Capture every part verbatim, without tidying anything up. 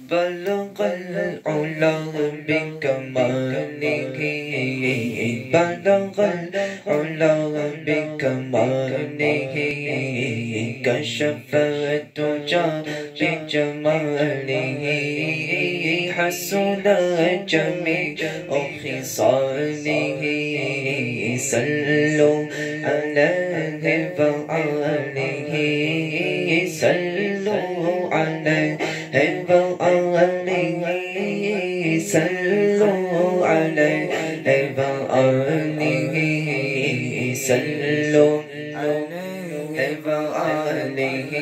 بلغ العلا بکمالہ بلغ العلا بکمالہ کشف الدجی بجمالہ حسن جمیع خصالہ صلوا علیہ وآلہ صلوا علیہ وآلہ صلوا علیہ وآلہ صلوا علیہ وآلہ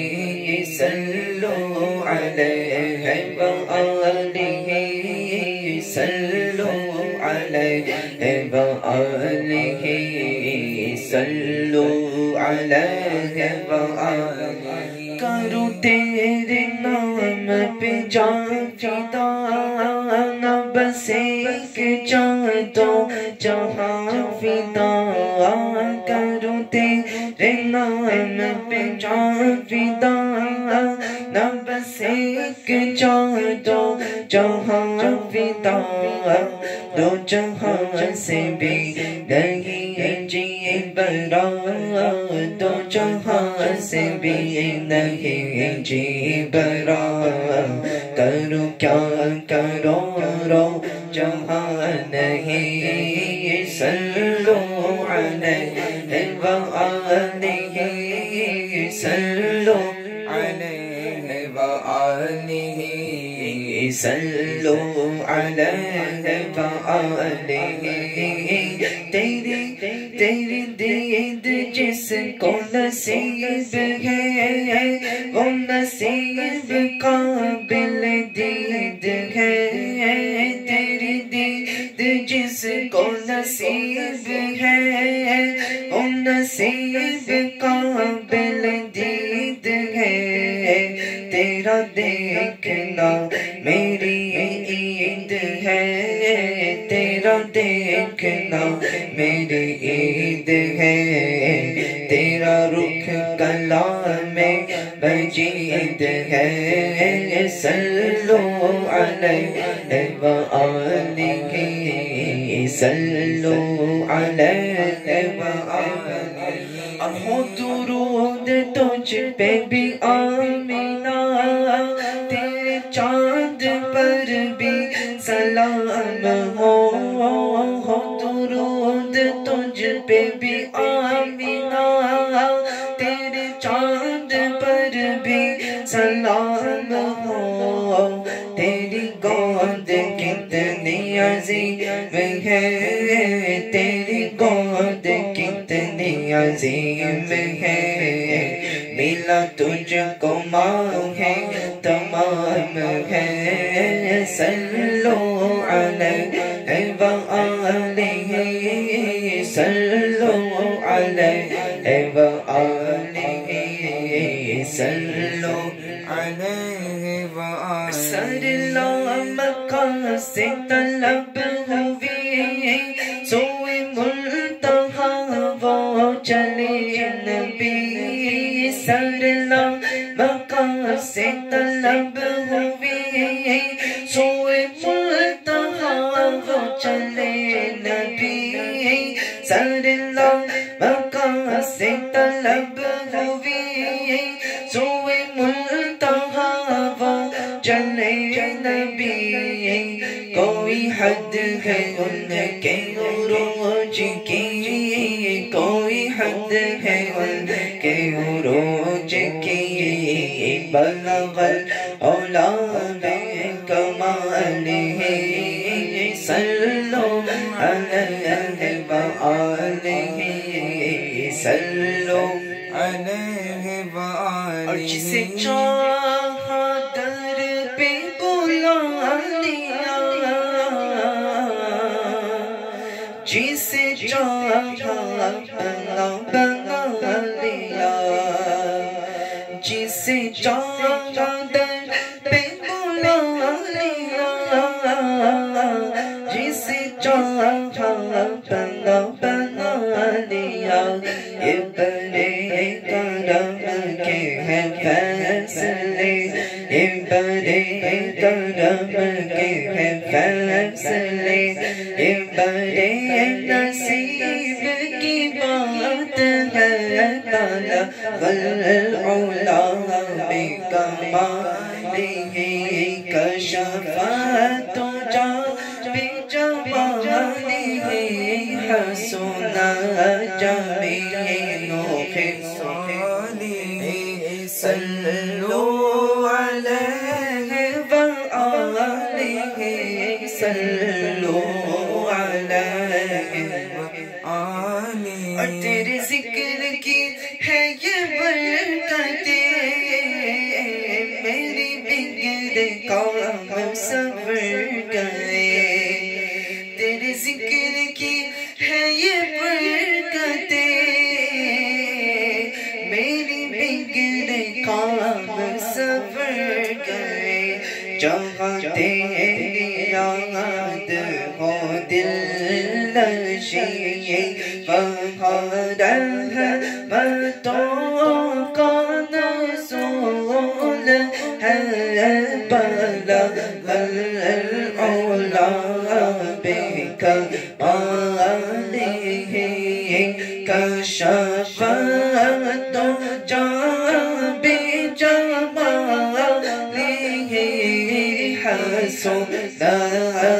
صلوا علیہ وآلہ صلوا علیہ وآلہ صلوا علیہ وآلہ کرو تیرے نام پہ جان فدا نہ بس ایک جان دو جہاں فدا کرو تیرے نام پہ جان فدا نہ بس ایک جان دو جہاں فدا دو جہاں سے بھی نہیں جی برا دو جہاں سے بھی نہیں جی برا کرو کیا کرو رو جہاں نہیں صلوا علیہ وآلہ صلوا علیہ وآلہ صلوا علیہ وآلہ تیری تیری دید جس کو نصیب ہے وہ نصیب قابل دید ہے تیری دید جس کو نصیب ہے وہ نصیب قابل دید ہے تیرا دیکھنا میری عید ہے تیرا دیکھنا میری عید ہے تیرا رخ کلام مجید ہے صلوا علیہ وآلہ صلوا علیہ وآلہ اب ہو درود تجھ پہ بھی آمینہ تیرے چاند پر بھی سلام ہو ہو درود تجھ پہ بھی آمینہ تیرے چاند پر بھی سلام ہو تیری گود کتنی عظیم ہے تیری گود کتنی عظیم ہے ملا تجھ کو ماں ہے تمام ہے صلوا علیہ وآلہ صلوا علیہ وآلہ صلوا علیہ وآلہ سر مکہ سے طلب ہوئی سوئے منتہا وہ چلے نبی سر مکہ سے طلب ہوئی سوئے منتہا وہ چلے نبی سر مکہ سے طلب ہوئی سوئے منتہا وہ چلے نبی کوئی حد ہے ان کے عروج کی کوئی حد ہے ان کے عروج کی بلغ العلا بکمالہ صلوا علیہ وآلہ صلوا علیہ وآلہ اور جسے چاہا در پہ بلا لیا جسے چاہا بنا بنا لیا جسے چاہا در پہ بلا کرم کے ہیں فیصلے یہ بڑے نصیب کی بات ہے تعالی والعلا بکمالہ کشف تو جا بجمالہ حسن جمیل خصالہ صلوا علیہ وآلہ صلوا علیہ وآلہ اور تیرے ذکر کی ہے یہ برکتیں میری بگڑے کام سنور گئے تیرے ذکر کی ہے یہ برکتیں میری بگڑے کام سنور گئے جہاں تیری یاد ہو دل نشین وہاں رحمتوں کا نزول ہے بلا والعلا بکمالہ کشف تو جا بجمالہ حسن